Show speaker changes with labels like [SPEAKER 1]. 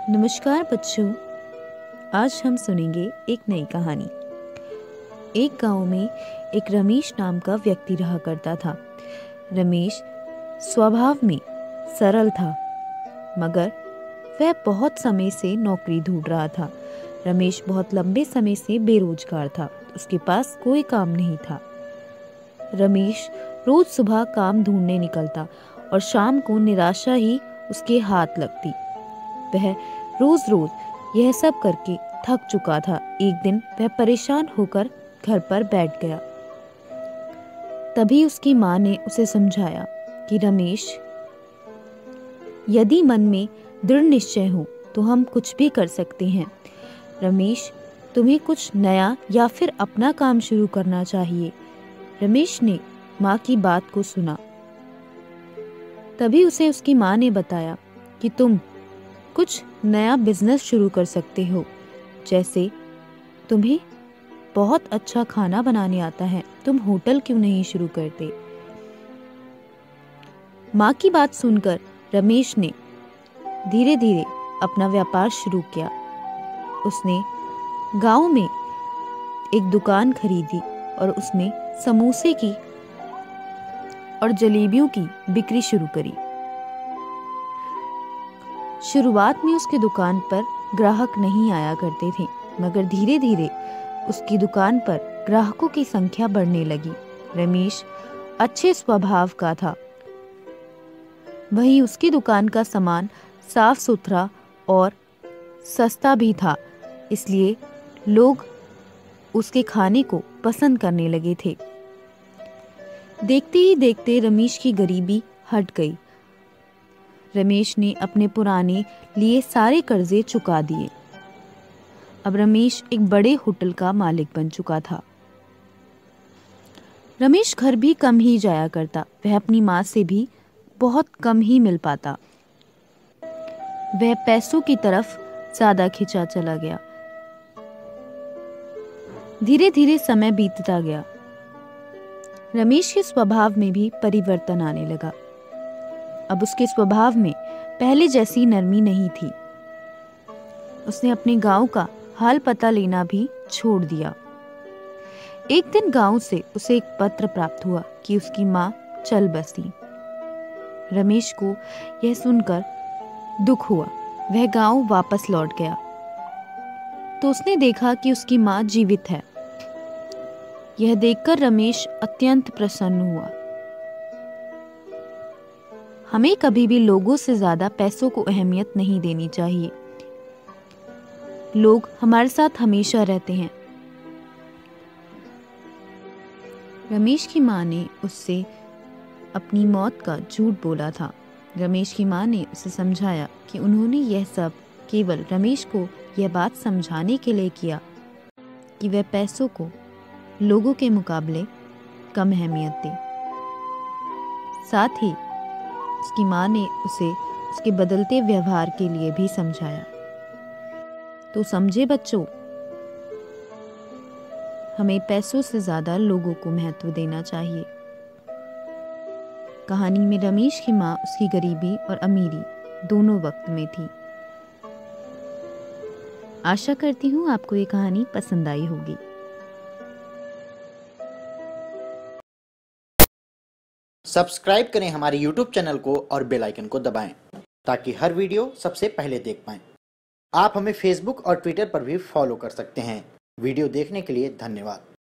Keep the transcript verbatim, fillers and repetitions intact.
[SPEAKER 1] नमस्कार बच्चों, आज हम सुनेंगे एक नई कहानी। एक गांव में एक रमेश नाम का व्यक्ति रहा करता था। रमेश स्वभाव में सरल था, मगर वह बहुत समय से नौकरी ढूंढ रहा था। रमेश बहुत लंबे समय से बेरोजगार था, उसके पास कोई काम नहीं था। रमेश रोज सुबह काम ढूंढने निकलता और शाम को निराशा ही उसके हाथ लगती। वह रोज रोज यह सब करके थक चुका था। एक दिन वह परेशान होकर घर पर बैठ गया। तभी उसकी माँ ने उसे समझाया कि रमेश, यदि मन में दृढ़ निश्चय हो तो हम कुछ भी कर सकते हैं। रमेश, तुम्हें कुछ नया या फिर अपना काम शुरू करना चाहिए। रमेश ने माँ की बात को सुना। तभी उसे उसकी माँ ने बताया कि तुम कुछ नया बिजनेस शुरू कर सकते हो। जैसे तुम्हें बहुत अच्छा खाना बनाने आता है, तुम होटल क्यों नहीं शुरू करते। माँ की बात सुनकर रमेश ने धीरे धीरे अपना व्यापार शुरू किया। उसने गांव में एक दुकान खरीदी और उसमें समोसे की और जलेबियों की बिक्री शुरू करी। शुरुआत में उसकी दुकान पर ग्राहक नहीं आया करते थे, मगर धीरे धीरे उसकी दुकान पर ग्राहकों की संख्या बढ़ने लगी। रमेश अच्छे स्वभाव का था, वहीं उसकी दुकान का सामान साफ सुथरा और सस्ता भी था, इसलिए लोग उसके खाने को पसंद करने लगे थे। देखते ही देखते रमेश की गरीबी हट गई। रमेश ने अपने पुराने लिए सारे कर्जे चुका दिए। अब रमेश एक बड़े होटल का मालिक बन चुका था। रमेश घर भी कम ही जाया करता, वह अपनी माँ से भी बहुत कम ही मिल पाता। वह पैसों की तरफ ज्यादा खिंचा चला गया। धीरे धीरे समय बीतता गया। रमेश के स्वभाव में भी परिवर्तन आने लगा। अब उसके स्वभाव में पहले जैसी नरमी नहीं थी। उसने अपने गांव का हाल पता लेना भी छोड़ दिया। एक दिन गांव से उसे एक पत्र प्राप्त हुआ कि उसकी माँ चल बसी। रमेश को यह सुनकर दुख हुआ। वह गांव वापस लौट गया तो उसने देखा कि उसकी माँ जीवित है। यह देखकर रमेश अत्यंत प्रसन्न हुआ। हमें कभी भी लोगों से ज्यादा पैसों को अहमियत नहीं देनी चाहिए। लोग हमारे साथ हमेशा रहते हैं। रमेश की माँ ने उससे अपनी मौत का झूठ बोला था। रमेश की माँ ने उसे समझाया कि उन्होंने यह सब केवल रमेश को यह बात समझाने के लिए किया कि वह पैसों को लोगों के मुकाबले कम अहमियत दे। साथ ही उसकी माँ ने उसे उसके बदलते व्यवहार के लिए भी समझाया। तो समझे बच्चों, हमें पैसों से ज्यादा लोगों को महत्व देना चाहिए। कहानी में रमेश की माँ उसकी गरीबी और अमीरी दोनों वक्त में थी। आशा करती हूँ आपको ये कहानी पसंद आई होगी।
[SPEAKER 2] सब्सक्राइब करें हमारे यूट्यूब चैनल को और बेल आइकन को दबाएं ताकि हर वीडियो सबसे पहले देख पाएं। आप हमें फेसबुक और ट्विटर पर भी फॉलो कर सकते हैं। वीडियो देखने के लिए धन्यवाद।